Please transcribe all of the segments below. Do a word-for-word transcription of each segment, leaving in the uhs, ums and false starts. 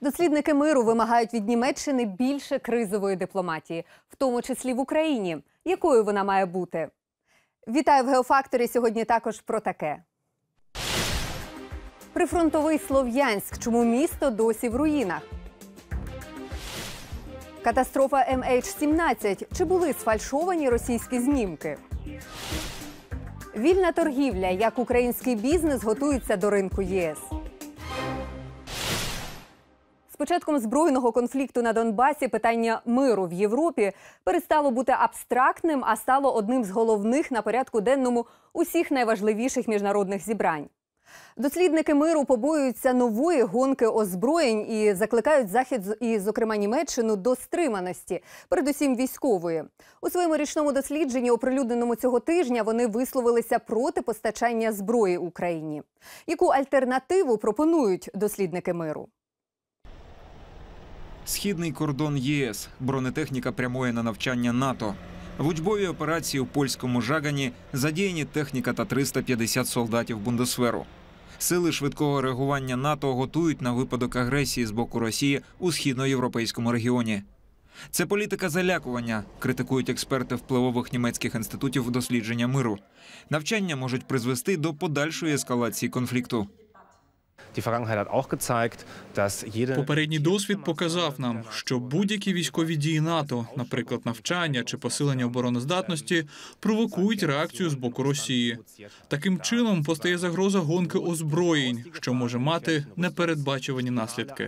Дослідники миру вимагають від Німеччини більше кризової дипломатії, в тому числі в Україні. Якою вона має бути? Вітаю в «Геофакторі». Сьогодні також про таке. Прифронтовий Слов'янськ. Чому місто досі в руїнах? Катастрофа Ем Ейч сімнадцять. Чи були сфальшовані російські знімки? Вільна торгівля. Як український бізнес готується до ринку ЄС? З початком збройного конфлікту на Донбасі питання миру в Європі перестало бути абстрактним, а стало одним з головних на порядку денному усіх найважливіших міжнародних зібрань. Дослідники миру побоюються нової гонки озброєнь і закликають Захід, і, зокрема, Німеччину, до стриманості, передусім військової. У своєму річному дослідженні, оприлюдненому цього тижня, вони висловилися проти постачання зброї Україні. Яку альтернативу пропонують дослідники миру? Східний кордон ЄС. Бронетехніка прямує на навчання НАТО. В учбовій операції у польському Жагані задіяні техніка та триста п'ятдесят солдатів Бундесверу. Сили швидкого реагування НАТО готують на випадок агресії з боку Росії у східноєвропейському регіоні. Це політика залякування, критикують експерти впливових німецьких інститутів дослідження миру. Навчання можуть призвести до подальшої ескалації конфлікту. Попередній досвід показав нам, що будь-які військові дії НАТО, наприклад, навчання чи посилення обороноздатності, провокують реакцію з боку Росії. Таким чином постає загроза гонки озброєнь, що може мати непередбачувані наслідки.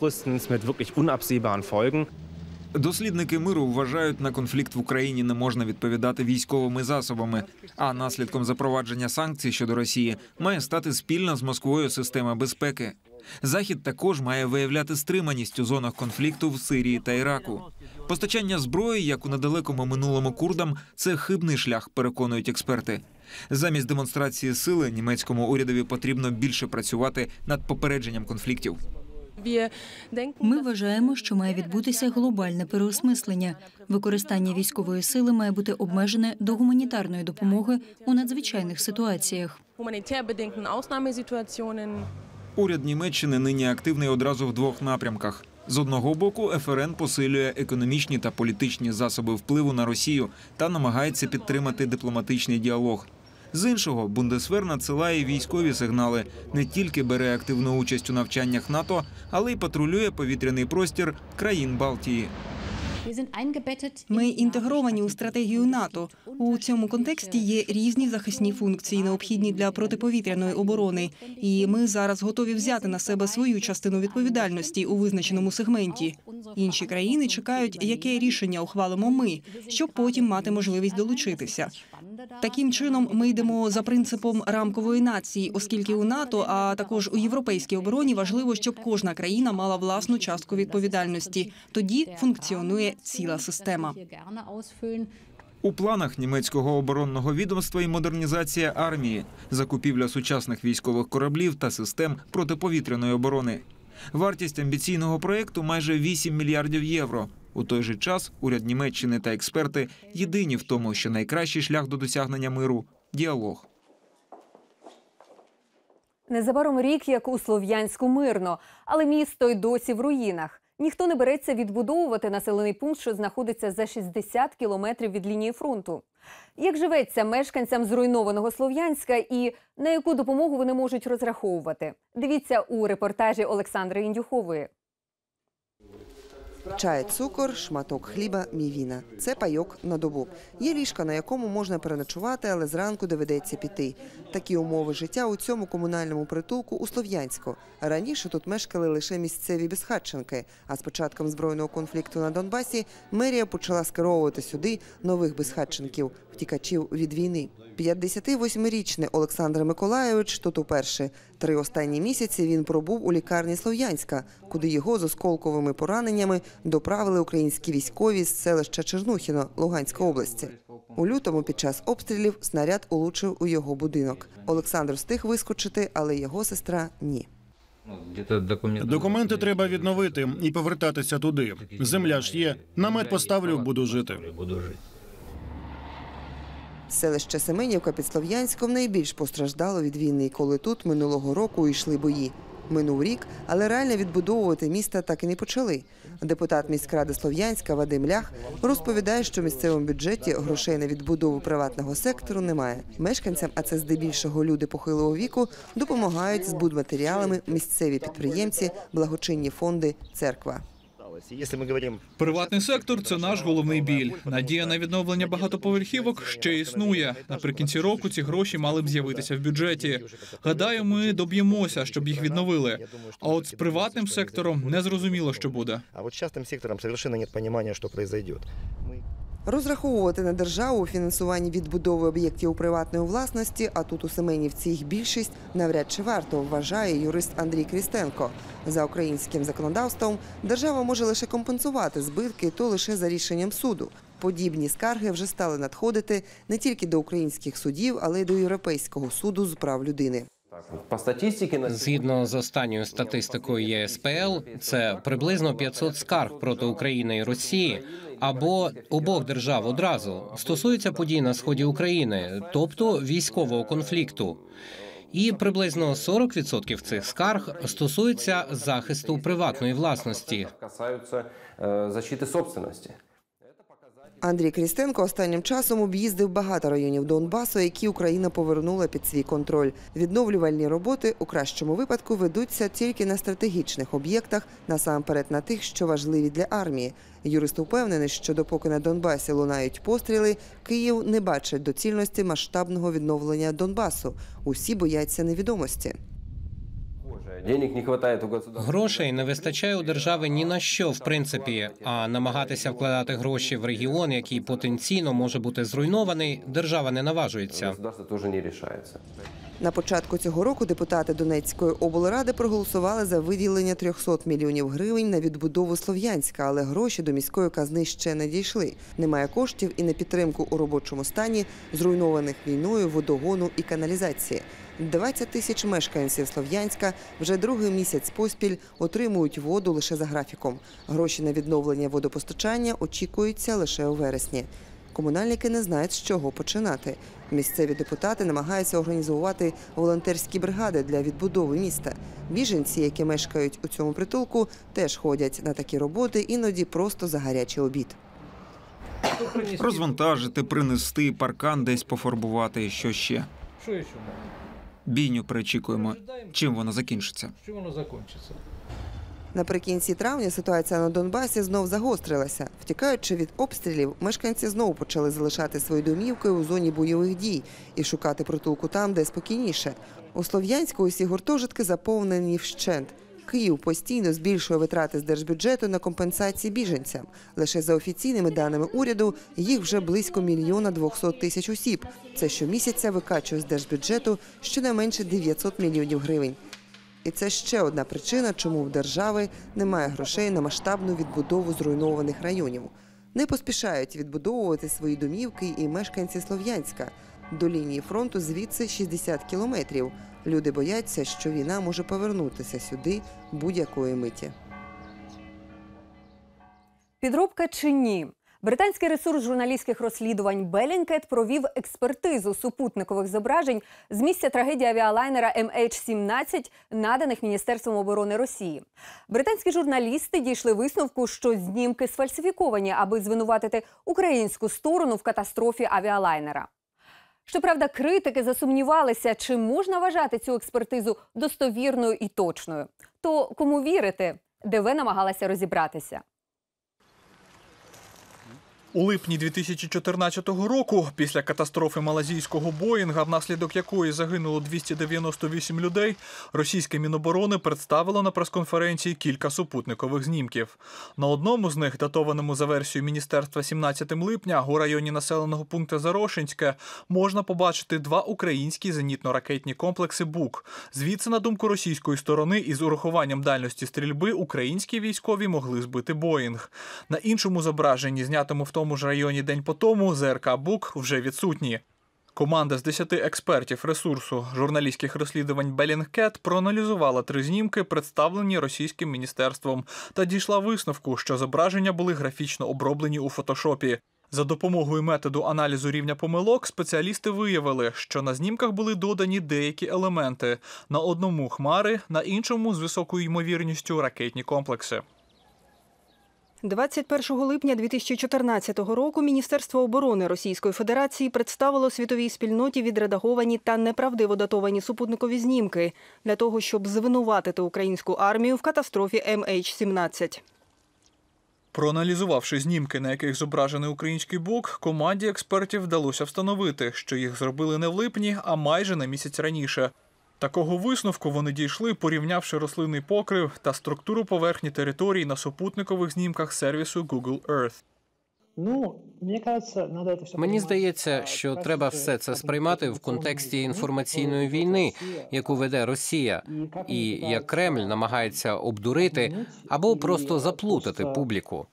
Дослідники миру вважають, на конфлікт в Україні не можна відповідати військовими засобами, а наслідком запровадження санкцій щодо Росії має стати спільна з Москвою система безпеки. Захід також має виявляти стриманість у зонах конфлікту в Сирії та Іраку. Постачання зброї, як у недалекому минулому курдам, це хибний шлях, переконують експерти. Замість демонстрації сили німецькому урядові потрібно більше працювати над попередженням конфліктів. Ми вважаємо, що має відбутися глобальне переосмислення. Використання військової сили має бути обмежене до гуманітарної допомоги у надзвичайних ситуаціях. Уряд Німеччини нині активний одразу в двох напрямках. З одного боку, Еф Ер Ен посилює економічні та політичні засоби впливу на Росію та намагається підтримати дипломатичний діалог. З іншого, Бундесвер надсилає військові сигнали, не тільки бере активну участь у навчаннях НАТО, але й патрулює повітряний простір країн Балтії. Ми інтегровані у стратегію НАТО. У цьому контексті є різні захисні функції, необхідні для протиповітряної оборони. І ми зараз готові взяти на себе свою частину відповідальності у визначеному сегменті. Інші країни чекають, яке рішення ухвалимо ми, щоб потім мати можливість долучитися. Таким чином, ми йдемо за принципом рамкової нації, оскільки у НАТО, а також у європейській обороні важливо, щоб кожна країна мала власну частку відповідальності. Тоді функціонує ціла система. У планах німецького оборонного відомства і модернізація армії, закупівля сучасних військових кораблів та систем протиповітряної оборони. Вартість амбіційного проєкту – майже вісім мільярдів євро. У той же час уряд Німеччини та експерти єдині в тому, що найкращий шлях до досягнення миру – діалог. Незабаром рік, як у Слов'янську мирно, але місто й досі в руїнах. Ніхто не береться відбудовувати населений пункт, що знаходиться за шістдесят кілометрів від лінії фронту. Як живеться мешканцям зруйнованого Слов'янська і на яку допомогу вони можуть розраховувати? Дивіться у репортажі Олександри Індюхової. Чай, цукор, шматок хліба, мівіна. Це пайок на добу. Є ліжка, на якому можна переночувати, але зранку доведеться піти. Такі умови життя у цьому комунальному притулку у Слов'янську. Раніше тут мешкали лише місцеві безхатченки. А з початком збройного конфлікту на Донбасі мерія почала скеровувати сюди нових безхатченків, втікачів від війни. п'ятдесятивосьмирічний Олександр Миколайович тут уперше. Три останні місяці він пробув у лікарні Слов'янська, куди його з осколковими пораненнями доправили українські військові з селища Чернухіно Луганської області. У лютому під час обстрілів снаряд улучив у його будинок. Олександр встиг вискочити, але його сестра – ні. Документи треба відновити і повертатися туди. Земля ж є. Намет поставлю, буду жити. Селище Семенівка під Слов'янськом найбільш постраждало від війни, коли тут минулого року йшли бої. Минув рік, але реально відбудовувати місто так і не почали. Депутат міськради Слов'янська Вадим Лях розповідає, що в місцевому бюджеті грошей на відбудову приватного сектору немає. Мешканцям, а це здебільшого люди похилого віку, допомагають з будматеріалами місцеві підприємці, благочинні фонди, церква. Приватний сектор – це наш головний біль. Надія на відновлення багатоповерхівок ще існує. Наприкінці року ці гроші мали б з'явитися в бюджеті. Гадаю, ми доб'ємося, щоб їх відновили. А от з приватним сектором не зрозуміло, що буде. А от з частним сектором совершенно нет розуміння, що відбудеться. Розраховувати на державу у фінансуванні відбудови об'єктів приватної власності, а тут у Семенівці їх більшість, навряд чи варто, вважає юрист Андрій Крістенко. За українським законодавством держава може лише компенсувати збитки, то лише за рішенням суду. Подібні скарги вже стали надходити не тільки до українських судів, але й до Європейського суду з прав людини. По статистиці, згідно з останньою статистикою Є С П Л, це приблизно п'ятсот скарг проти України і Росії або обох держав одразу. Стосується подій на сході України, тобто військового конфлікту. І приблизно сорок відсотків цих скарг стосуються захисту приватної власності. Андрій Крістенко останнім часом об'їздив багато районів Донбасу, які Україна повернула під свій контроль. Відновлювальні роботи у кращому випадку ведуться тільки на стратегічних об'єктах, насамперед на тих, що важливі для армії. Юрист упевнений, що допоки на Донбасі лунають постріли, Київ не бачить доцільності масштабного відновлення Донбасу. Усі бояться невідомості. Грошей не вистачає у держави ні на що, в принципі, а намагатися вкладати гроші в регіон, який потенційно може бути зруйнований, держава не наважується. На початку цього року депутати Донецької облради проголосували за виділення триста мільйонів гривень на відбудову Слов'янська, але гроші до міської казни ще не дійшли. Немає коштів і на підтримку у робочому стані зруйнованих війною водогону і каналізації. двадцять тисяч мешканців Слов'янська вже другий місяць поспіль отримують воду лише за графіком. Гроші на відновлення водопостачання очікуються лише у вересні. Комунальники не знають, з чого починати. Місцеві депутати намагаються організувати волонтерські бригади для відбудови міста. Біженці, які мешкають у цьому притулку, теж ходять на такі роботи, іноді просто за гарячий обід. Розвантажити, принести, паркан десь пофарбувати, що ще. Що ще? Бійню перечікуємо. Чим вона закінчиться? Чим вона закінчиться? Наприкінці травня ситуація на Донбасі знов загострилася. Втікаючи від обстрілів, мешканці знову почали залишати свої домівки у зоні бойових дій і шукати притулку там, де спокійніше. У Слов'янську усі гуртожитки заповнені вщент. Київ постійно збільшує витрати з держбюджету на компенсації біженцям. Лише за офіційними даними уряду, їх вже близько мільйона двохсот тисяч осіб. Це щомісяця викачує з держбюджету щонайменше дев'ятсот мільйонів гривень. І це ще одна причина, чому в держави немає грошей на масштабну відбудову зруйнованих районів. Не поспішають відбудовувати свої домівки і мешканці Слов'янська. До лінії фронту звідси шістдесят кілометрів. Люди бояться, що війна може повернутися сюди будь-якої миті. Підробка чи ні? Британський ресурс журналістських розслідувань Bellingcat провів експертизу супутникових зображень з місця трагедії авіалайнера Ем Ейч сімнадцять, наданих Міністерством оборони Росії. Британські журналісти дійшли висновку, що знімки сфальсифіковані, аби звинуватити українську сторону в катастрофі авіалайнера. Щоправда, критики засумнівалися, чи можна вважати цю експертизу достовірною і точною. То кому вірити? Де ви намагалася розібратися. У липні дві тисячі чотирнадцятого року, після катастрофи малазійського Боїнга, внаслідок якої загинуло двісті дев'яносто вісім людей, російське Міноборони представило на прес-конференції кілька супутникових знімків. На одному з них, датованому за версією міністерства сімнадцятого липня, у районі населеного пункту Зарошинське, можна побачити два українські зенітно-ракетні комплекси «Бук». Звідси, на думку російської сторони, із урахуванням дальності стрільби, українські військові могли збити Боїнг. На іншому зображенні, знятому в тому В тому ж районі день по тому, Зе Ер Ка «Бук» вже відсутні. Команда з десяти експертів ресурсу журналістських розслідувань Bellingcat проаналізувала три знімки, представлені російським міністерством, та дійшла висновку, що зображення були графічно оброблені у фотошопі. За допомогою методу аналізу рівня помилок спеціалісти виявили, що на знімках були додані деякі елементи. На одному – хмари, на іншому – з високою ймовірністю ракетні комплекси. двадцять першого липня дві тисячі чотирнадцятого року Міністерство оборони Російської Федерації представило світовій спільноті відредаговані та неправдиво датовані супутникові знімки для того, щоб звинуватити українську армію в катастрофі Ем Ейч сімнадцять. Проаналізувавши знімки, на яких зображений український бок, команді експертів вдалося встановити, що їх зробили не в липні, а майже на місяць раніше. Такого висновку вони дійшли, порівнявши рослинний покрив та структуру поверхні територій на супутникових знімках сервісу Google Earth. Мені здається, що треба все це сприймати в контексті інформаційної війни, яку веде Росія, і як Кремль намагається обдурити або просто заплутати публіку.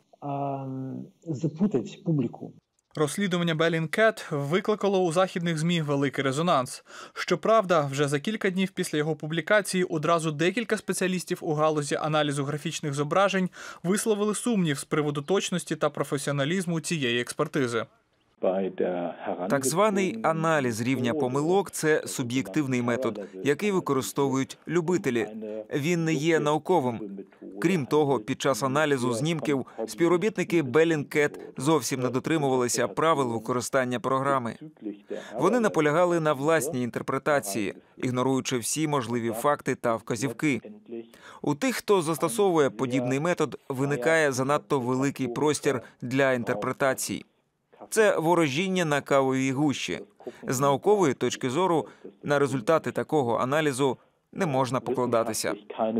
Розслідування Bellingcat викликало у західних ЗМІ великий резонанс. Щоправда, вже за кілька днів після його публікації одразу декілька спеціалістів у галузі аналізу графічних зображень висловили сумнів з приводу точності та професіоналізму цієї експертизи. Так званий аналіз рівня помилок – це суб'єктивний метод, який використовують любителі. Він не є науковим. Крім того, під час аналізу знімків співробітники Bellingcat зовсім не дотримувалися правил використання програми. Вони наполягали на власній інтерпретації, ігноруючи всі можливі факти та вказівки. У тих, хто застосовує подібний метод, виникає занадто великий простір для інтерпретацій. Це ворожіння на кавовій гущі. З наукової точки зору на результати такого аналізу не можна покладатися.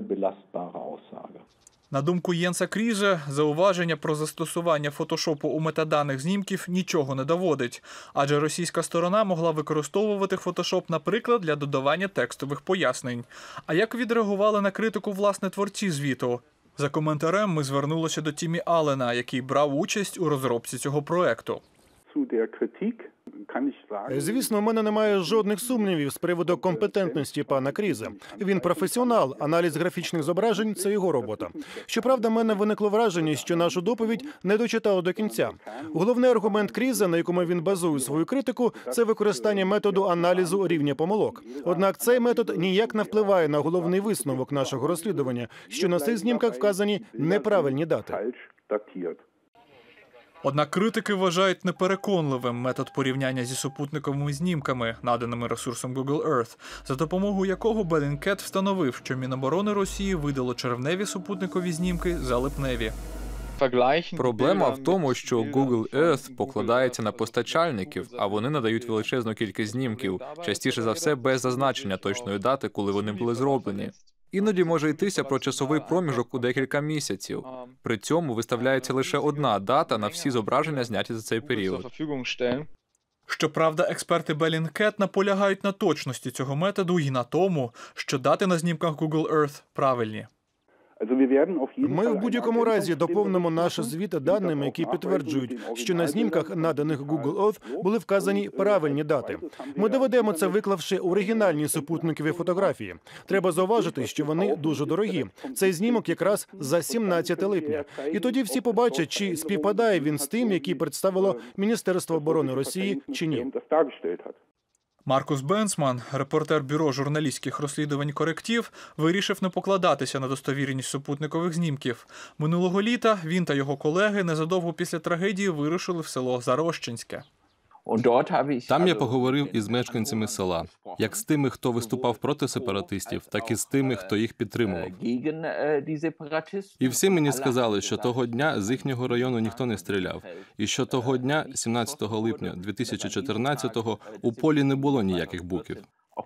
На думку Єнса Кріже, зауваження про застосування фотошопу у метаданих знімків нічого не доводить, адже російська сторона могла використовувати фотошоп, наприклад, для додавання текстових пояснень. А як відреагували на критику власне творці звіту? За коментарем ми звернулися до Тімі Аллена, який брав участь у розробці цього проекту. Звісно, у мене немає жодних сумнівів з приводу компетентності пана Крізе. Він професіонал, аналіз графічних зображень – це його робота. Щоправда, в мене виникло враження, що нашу доповідь не дочитали до кінця. Головний аргумент Крізе, на якому він базує свою критику, це використання методу аналізу рівня помилок. Однак цей метод ніяк не впливає на головний висновок нашого розслідування, що на цих знімках вказані неправильні дати. Однак критики вважають непереконливим метод порівняння зі супутниковими знімками, наданими ресурсом Google Earth, за допомогою якого Bellingcat встановив, що Міноборони Росії видало червневі супутникові знімки за липневі. Проблема в тому, що Google Earth покладається на постачальників, а вони надають величезну кількість знімків, частіше за все без зазначення точної дати, коли вони були зроблені. Іноді може йтися про часовий проміжок у декілька місяців. При цьому виставляється лише одна дата на всі зображення, зняті за цей період. Щоправда, експерти Bellingcat наполягають на точності цього методу і на тому, що дати на знімках Google Earth правильні. Ми в будь-якому разі доповнимо наш звіт даними, які підтверджують, що на знімках, наданих Google Earth, були вказані правильні дати. Ми доведемо це, виклавши оригінальні супутникові фотографії. Треба зауважити, що вони дуже дорогі. Цей знімок якраз за сімнадцяте липня. І тоді всі побачать, чи співпадає він з тим, який представило Міністерство оборони Росії, чи ні. Маркус Бенцман, репортер Бюро журналістських розслідувань «Коректив», вирішив не покладатися на достовірність супутникових знімків. Минулого літа він та його колеги незадовго після трагедії вирушили в село Зарощенське. Там я поговорив із мешканцями села, як з тими, хто виступав проти сепаратистів, так і з тими, хто їх підтримував. І всі мені сказали, що того дня з їхнього району ніхто не стріляв, і що того дня, сімнадцятого липня дві тисячі чотирнадцятого, у полі не було ніяких буків.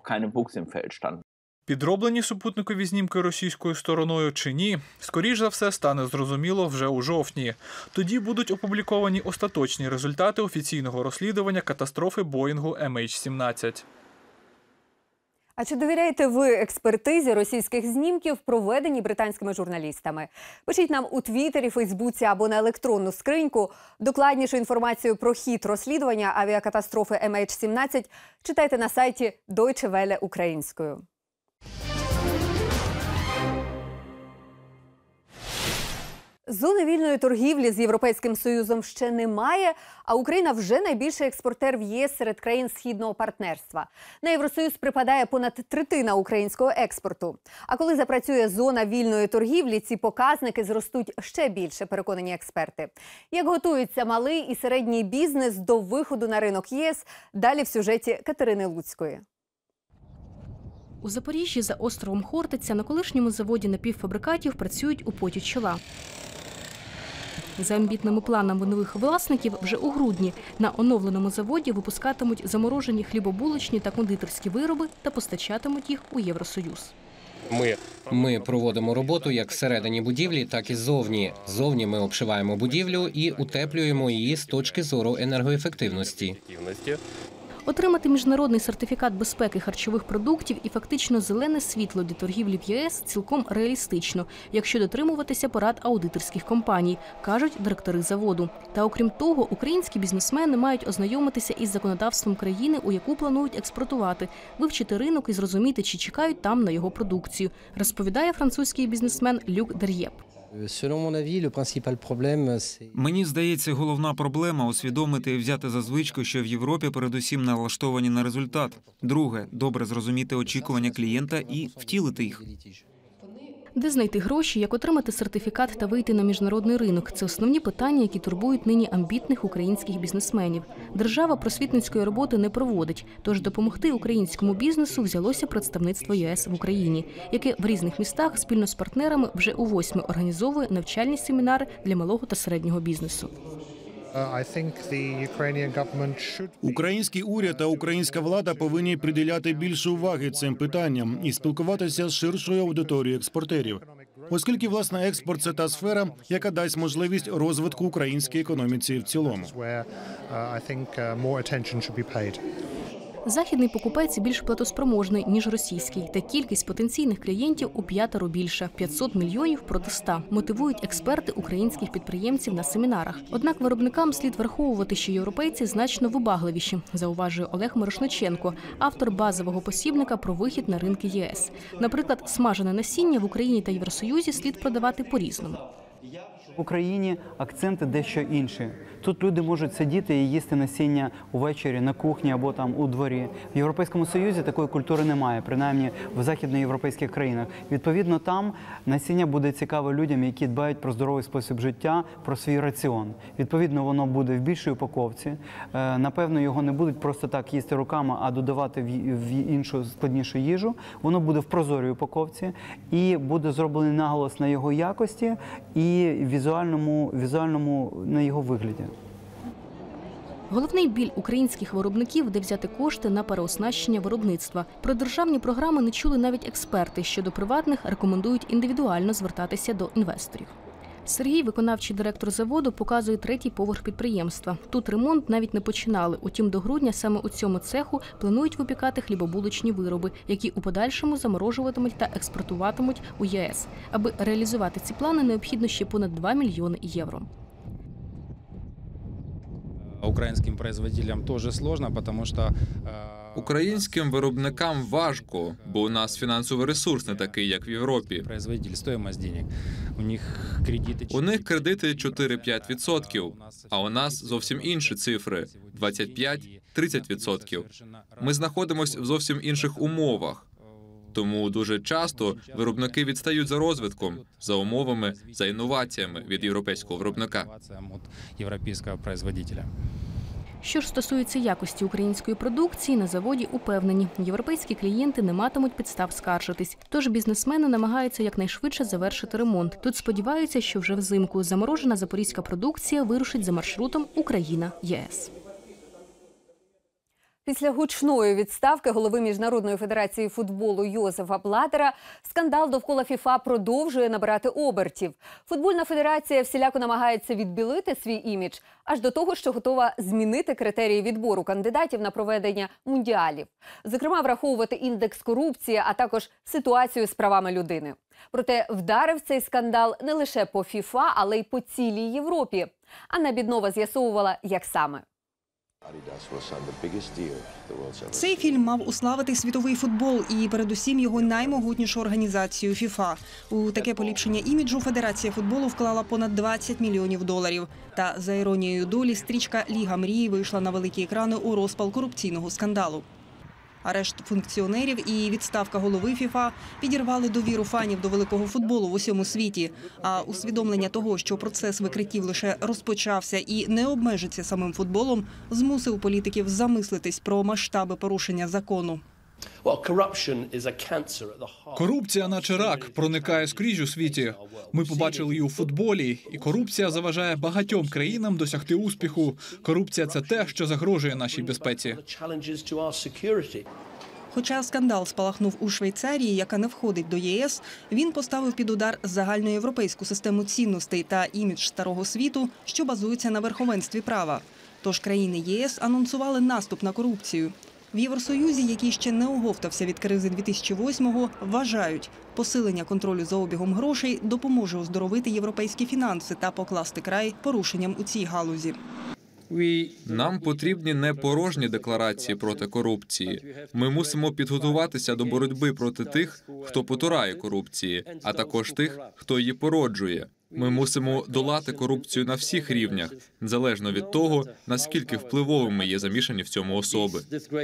Підроблені супутникові знімки російською стороною чи ні, скоріш за все стане зрозуміло вже у жовтні. Тоді будуть опубліковані остаточні результати офіційного розслідування катастрофи Боїнгу Ем Ейч сімнадцять. А чи довіряєте ви експертизі російських знімків, проведеній британськими журналістами? Пишіть нам у Твіттері, Фейсбуці або на електронну скриньку. Докладнішу інформацію про хід розслідування авіакатастрофи Ем Ейч сімнадцять читайте на сайті Deutsche Welle українською. Зони вільної торгівлі з Європейським Союзом ще немає, а Україна вже найбільший експортер в ЄС серед країн Східного партнерства. На Євросоюз припадає понад третина українського експорту. А коли запрацює зона вільної торгівлі, ці показники зростуть ще більше, переконані експерти. Як готується малий і середній бізнес до виходу на ринок ЄС, далі в сюжеті Катерини Луцької. У Запоріжжі за островом Хортиця на колишньому заводі напівфабрикатів працюють у поті чола. За амбітними планами нових власників, вже у грудні на оновленому заводі випускатимуть заморожені хлібобулочні та кондитерські вироби та постачатимуть їх у Євросоюз. Ми, ми проводимо роботу як всередині будівлі, так і ззовні. Ззовні ми обшиваємо будівлю і утеплюємо її з точки зору енергоефективності. Отримати міжнародний сертифікат безпеки харчових продуктів і фактично зелене світло для торгівлі в ЄС цілком реалістично, якщо дотримуватися порад аудиторських компаній, кажуть директори заводу. Та окрім того, українські бізнесмени мають ознайомитися із законодавством країни, у яку планують експортувати, вивчити ринок і зрозуміти, чи чекають там на його продукцію, розповідає французький бізнесмен Люк Дер'єп. Мені здається, головна проблема – усвідомити і взяти за звичку, що в Європі передусім налаштовані на результат. Друге – добре зрозуміти очікування клієнта і втілити їх. Де знайти гроші, як отримати сертифікат та вийти на міжнародний ринок – це основні питання, які турбують нині амбітних українських бізнесменів. Держава просвітницької роботи не проводить, тож допомогти українському бізнесу взялося представництво ЄС в Україні, яке в різних містах спільно з партнерами вже у восьми організовує навчальні семінари для малого та середнього бізнесу. Український уряд та українська влада повинні приділяти більше уваги цим питанням і спілкуватися з ширшою аудиторією експортерів. Оскільки, власне, експорт – це та сфера, яка дасть можливість розвитку української економіці в цілому. Західний покупець більш платоспроможний, ніж російський, та кількість потенційних клієнтів у п'ятеро більша – п'ятсот мільйонів проти ста, мотивують експерти українських підприємців на семінарах. Однак виробникам слід враховувати, що європейці значно вибагливіші, зауважує Олег Мирошниченко, автор базового посібника про вихід на ринки ЄС. Наприклад, смажене насіння в Україні та Євросоюзі слід продавати по-різному. В Україні акценти дещо інші. Тут люди можуть сидіти і їсти насіння увечері на кухні або там у дворі. В Європейському Союзі такої культури немає, принаймні в західноєвропейських країнах. Відповідно, там насіння буде цікаве людям, які дбають про здоровий спосіб життя, про свій раціон. Відповідно, воно буде в більшій упаковці. Напевно, його не будуть просто так їсти руками, а додавати в іншу складнішу їжу. Воно буде в прозорій упаковці і буде зроблений наголос на його якості і візуальному, візуальному на його вигляді. Головний біль українських виробників – де взяти кошти на переоснащення виробництва. Про державні програми не чули навіть експерти. Щодо приватних рекомендують індивідуально звертатися до інвесторів. Сергій, виконавчий директор заводу, показує третій поверх підприємства. Тут ремонт навіть не починали. Утім, до грудня саме у цьому цеху планують випікати хлібобулочні вироби, які у подальшому заморожуватимуть та експортуватимуть у ЄС. Аби реалізувати ці плани, необхідно ще понад два мільйони євро. Українським производителям теж складно, тому що Українським виробникам важко, бо у нас фінансовий ресурс не такий, як в Європі. У них кредити чотири-п'ять відсотків, а у нас зовсім інші цифри – двадцять п'ять - тридцять відсотків. Ми знаходимося в зовсім інших умовах. Тому дуже часто виробники відстають за розвитком, за умовами, за інноваціями від європейського виробника. Що ж стосується якості української продукції, на заводі упевнені, європейські клієнти не матимуть підстав скаржитись. Тож бізнесмени намагаються якнайшвидше завершити ремонт. Тут сподіваються, що вже взимку заморожена запорізька продукція вирушить за маршрутом Україна-ЄС. Після гучної відставки голови Міжнародної федерації футболу Йозефа Блаттера скандал довкола ФІФА продовжує набирати обертів. Футбольна федерація всіляко намагається відбілити свій імідж, аж до того, що готова змінити критерії відбору кандидатів на проведення мундіалів. Зокрема, враховувати індекс корупції, а також ситуацію з правами людини. Проте вдарив цей скандал не лише по ФІФА, але й по цілій Європі. Анна Біднова з'ясовувала, як саме. Цей фільм мав уславити світовий футбол і передусім його наймогутнішу організацію ФІФА. У таке поліпшення іміджу Федерація футболу вклала понад двадцять мільйонів доларів. Та за іронією долі стрічка «Ліга мрії» вийшла на великі екрани у розпал корупційного скандалу. Арешт функціонерів і відставка голови ФІФА підірвали довіру фанів до великого футболу в усьому світі. А усвідомлення того, що процес викриттів лише розпочався і не обмежиться самим футболом, змусив політиків замислитись про масштаби порушення закону. Корупція, наче рак, проникає скрізь у світі. Ми побачили її у футболі, і корупція заважає багатьом країнам досягти успіху. Корупція – це те, що загрожує нашій безпеці. Хоча скандал спалахнув у Швейцарії, яка не входить до ЄС, він поставив під удар загальноєвропейську систему цінностей та імідж старого світу, що базується на верховенстві права. Тож країни ЄС анонсували наступ на корупцію. В Євросоюзі, який ще не оговтався від кризи дві тисячі восьмого, вважають, посилення контролю за обігом грошей допоможе оздоровити європейські фінанси та покласти край порушенням у цій галузі. Нам потрібні не порожні декларації проти корупції. Ми мусимо підготуватися до боротьби проти тих, хто потурає корупції, а також тих, хто її породжує. Ми мусимо долати корупцію на всіх рівнях, незалежно від того, наскільки впливовими є замішані в цьому особи.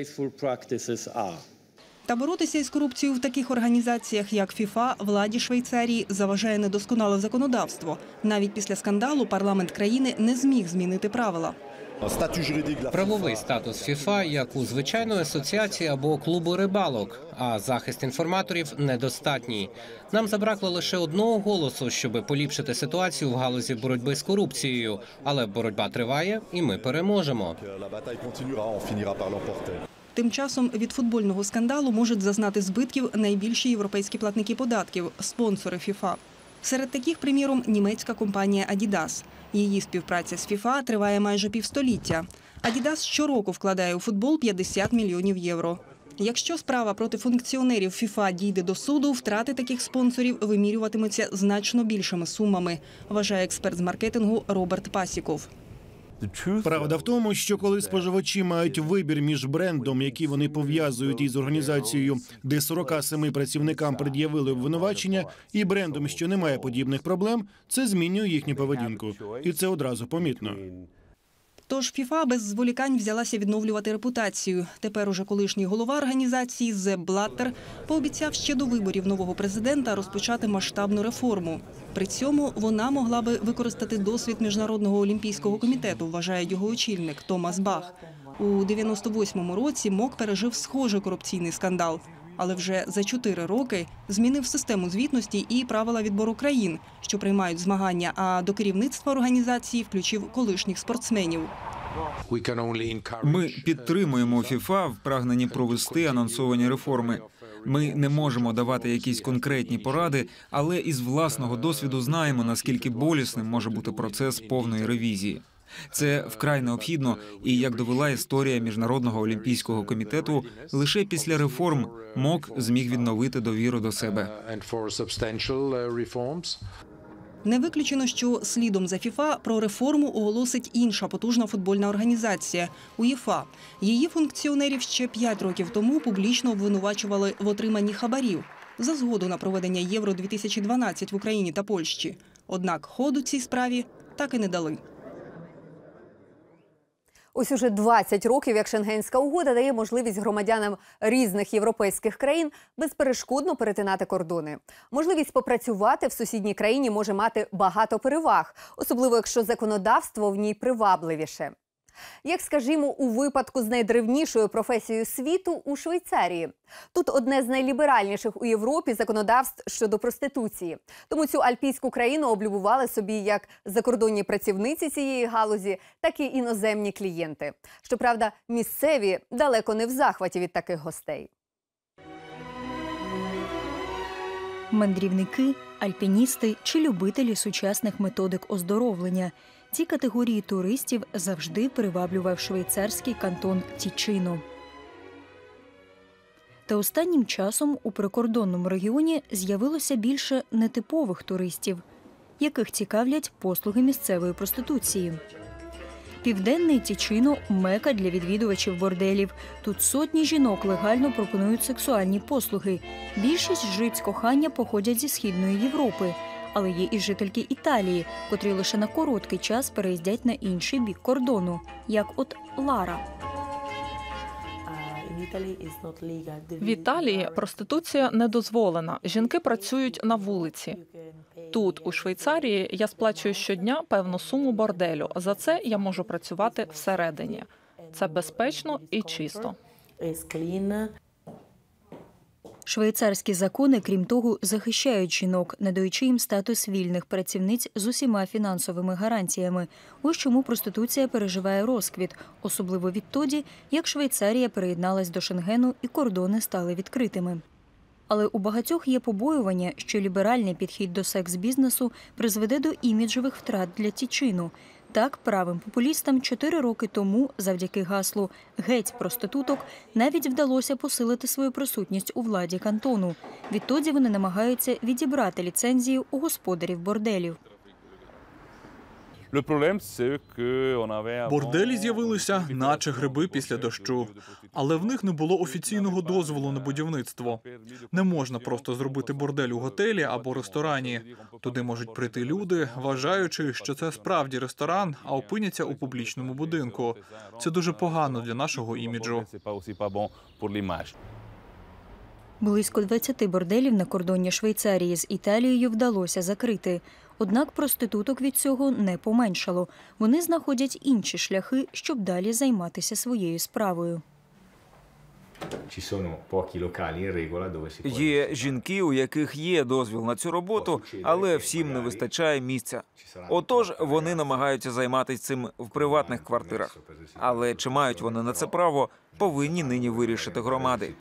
Та боротися із корупцією в таких організаціях, як ФІФА, владі Швейцарії заважає недосконале законодавство. Навіть після скандалу парламент країни не зміг змінити правила. Правовий статус ФІФА як у звичайної асоціації або клубу рибалок, а захист інформаторів недостатній. Нам забракло лише одного голосу, щоб поліпшити ситуацію в галузі боротьби з корупцією. Але боротьба триває, і ми переможемо. Тим часом від футбольного скандалу можуть зазнати збитків найбільші європейські платники податків – спонсори ФІФА. Серед таких, приміром, німецька компанія Adidas. Її співпраця з ФІФА триває майже півстоліття. Adidas щороку вкладає у футбол п'ятдесят мільйонів євро. Якщо справа проти функціонерів ФІФА дійде до суду, втрати таких спонсорів вимірюватимуться значно більшими сумами, вважає експерт з маркетингу Роберт Пасіков. Правда в тому, що коли споживачі мають вибір між брендом, який вони пов'язують із організацією, де сорока семи працівникам пред'явили обвинувачення, і брендом, що не має подібних проблем, це змінює їхню поведінку. І це одразу помітно. Тож ФІФА без зволікань взялася відновлювати репутацію. Тепер уже колишній голова організації Зеп Блаттер пообіцяв ще до виборів нового президента розпочати масштабну реформу. При цьому вона могла би використати досвід Міжнародного олімпійського комітету, вважає його очільник Томас Бах. У дев'яносто восьмому році МОК пережив схожий корупційний скандал. Але вже за чотири роки змінив систему звітності і правила відбору країн, що приймають змагання, а до керівництва організації включив колишніх спортсменів. Ми підтримуємо ФІФА в прагненні провести анонсовані реформи. Ми не можемо давати якісь конкретні поради, але із власного досвіду знаємо, наскільки болісним може бути процес повної ревізії. Це вкрай необхідно, і, як довела історія Міжнародного олімпійського комітету, лише після реформ МОК зміг відновити довіру до себе. Не виключено, що слідом за ФІФА про реформу оголосить інша потужна футбольна організація – УЄФА. Її функціонерів ще п'ять років тому публічно обвинувачували в отриманні хабарів за згоду на проведення Євро дві тисячі дванадцять в Україні та Польщі. Однак ходу цій справі так і не дали. Ось уже двадцять років, як Шенгенська угода дає можливість громадянам різних європейських країн безперешкодно перетинати кордони. Можливість попрацювати в сусідній країні може мати багато переваг, особливо якщо законодавство в ній привабливіше. Як, скажімо, у випадку з найдревнішою професією світу у Швейцарії. Тут одне з найліберальніших у Європі законодавств щодо проституції. Тому цю альпійську країну облюбували собі як закордонні працівниці цієї галузі, так і іноземні клієнти. Щоправда, місцеві далеко не в захваті від таких гостей. Мандрівники, альпіністи чи любителі сучасних методик оздоровлення – ці категорії туристів завжди приваблював швейцарський кантон Тічино. Та останнім часом у прикордонному регіоні з'явилося більше нетипових туристів, яких цікавлять послуги місцевої проституції. Південний Тічино – мека для відвідувачів борделів. Тут сотні жінок легально пропонують сексуальні послуги. Більшість жриць кохання походять зі Східної Європи. Але є і жительки Італії, котрі лише на короткий час переїздять на інший бік кордону, як от Лара. В Італії проституція не дозволена. Жінки працюють на вулиці. Тут, у Швейцарії, я сплачую щодня певну суму борделю. За це я можу працювати всередині. Це безпечно і чисто. Швейцарські закони, крім того, захищають жінок, надаючи їм статус вільних працівниць з усіма фінансовими гарантіями. Ось чому проституція переживає розквіт, особливо відтоді, як Швейцарія приєдналась до Шенгену і кордони стали відкритими. Але у багатьох є побоювання, що ліберальний підхід до секс-бізнесу призведе до іміджових втрат для Тічино. Так, правим популістам чотири роки тому, завдяки гаслу «Геть проституток», навіть вдалося посилити свою присутність у владі кантону. Відтоді вони намагаються відібрати ліцензію у господарів борделів. Борделі з'явилися, наче гриби після дощу. Але в них не було офіційного дозволу на будівництво. Не можна просто зробити бордель у готелі або ресторані. Туди можуть прийти люди, вважаючи, що це справді ресторан, а опиняться у публічному будинку. Це дуже погано для нашого іміджу. Близько двадцяти борделів на кордоні Швейцарії з Італією вдалося закрити. Однак проституток від цього не поменшало. Вони знаходять інші шляхи, щоб далі займатися своєю справою. Є жінки, у яких є дозвіл на цю роботу, але всім не вистачає місця. Отож, вони намагаються займатися цим в приватних квартирах. Але чи мають вони на це право, повинні нині вирішити громади.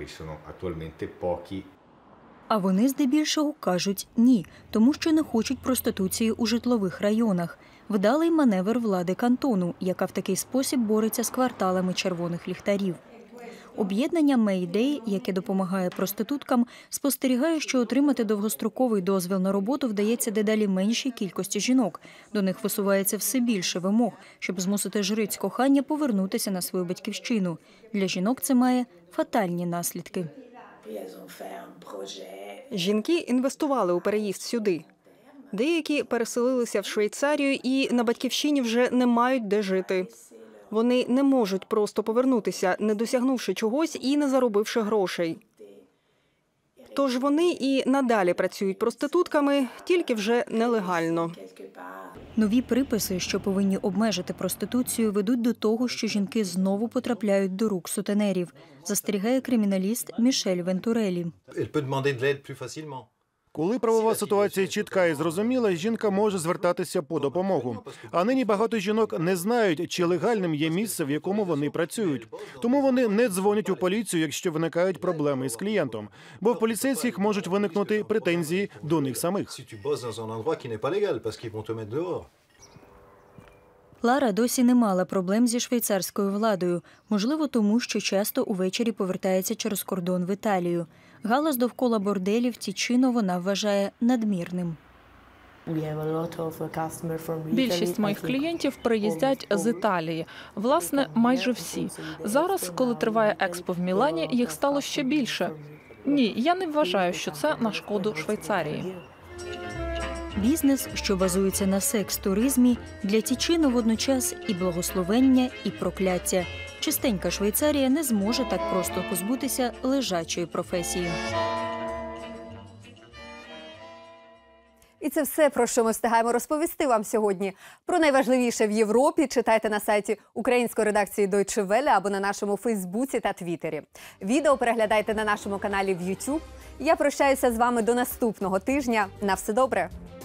А вони здебільшого кажуть «ні», тому що не хочуть проституції у житлових районах. Вдалий маневр влади кантону, яка в такий спосіб бореться з кварталами червоних ліхтарів. Об'єднання Мейдей, яке допомагає проституткам, спостерігає, що отримати довгостроковий дозвіл на роботу вдається дедалі меншій кількості жінок. До них висувається все більше вимог, щоб змусити жриць кохання повернутися на свою батьківщину. Для жінок це має фатальні наслідки. Жінки інвестували у переїзд сюди. Деякі переселилися в Швейцарію і на батьківщині вже не мають де жити. Вони не можуть просто повернутися, не досягнувши чогось і не заробивши грошей. Тож вони і надалі працюють проститутками, тільки вже нелегально. Нові приписи, що повинні обмежити проституцію, ведуть до того, що жінки знову потрапляють до рук сутенерів, застерігає криміналіст Мішель Вентурелі. Коли правова ситуація чітка і зрозуміла, жінка може звертатися по допомогу. А нині багато жінок не знають, чи легальним є місце, в якому вони працюють. Тому вони не дзвонять у поліцію, якщо виникають проблеми із клієнтом. Бо в поліцейських можуть виникнути претензії до них самих. Лара досі не мала проблем зі швейцарською владою. Можливо, тому, що часто увечері повертається через кордон в Італію. Галас довкола борделів Тічино вона вважає надмірним. Більшість моїх клієнтів приїздять з Італії. Власне, майже всі. Зараз, коли триває експо в Мілані, їх стало ще більше. Ні, я не вважаю, що це на шкоду Швейцарії. Бізнес, що базується на секс-туризмі, для Тічино водночас і благословення, і прокляття. Чистенька Швейцарія не зможе так просто позбутися лежачої професії. І це все, про що ми встигаємо розповісти вам сьогодні. Про найважливіше в Європі читайте на сайті української редакції Deutsche Welle або на нашому Фейсбуці та Твіттері. Відео переглядайте на нашому каналі в YouTube. Я прощаюся з вами до наступного тижня. На все добре!